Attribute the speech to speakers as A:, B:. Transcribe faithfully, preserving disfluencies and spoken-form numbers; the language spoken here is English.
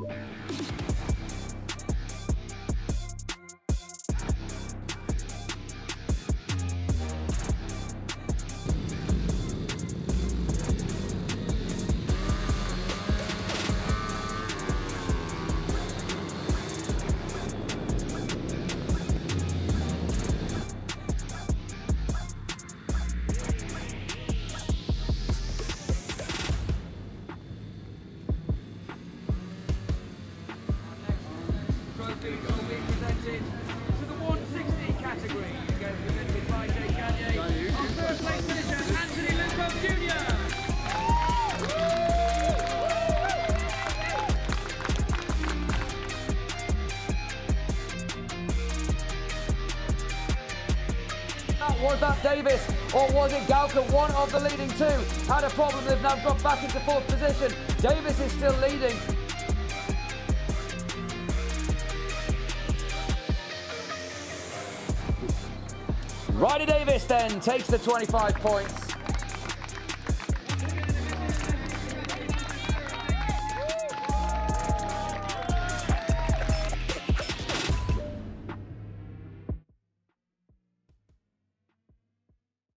A: To the one sixty category, again presented by Jay Gagne. Our third place finisher, Anthony Luco Junior
B: Was that Davis or was it Gauka? One of the leading two had a problem. They've now dropped back into fourth position. Davis is still leading. Riley Davis then takes the twenty-five points.